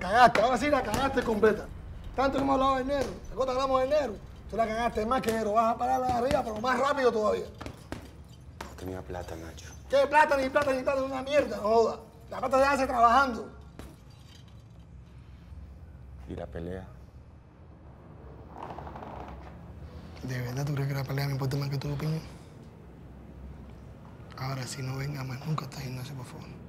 Cagaste, ahora sí la cagaste completa. Tanto que hemos hablado de dinero, ¿de cuánto hablamos de dinero? Tú la cagaste más que dinero, vas a parar la de arriba, pero más rápido todavía. No tenía plata, Nacho. ¿Qué plata, ni plata, ni plata? Es una mierda, no joda. La plata se hace trabajando. ¿Y la pelea? ¿De verdad tú crees que la pelea me importa más que tu opinión? Ahora, si no venga más nunca a este gimnasio, por favor.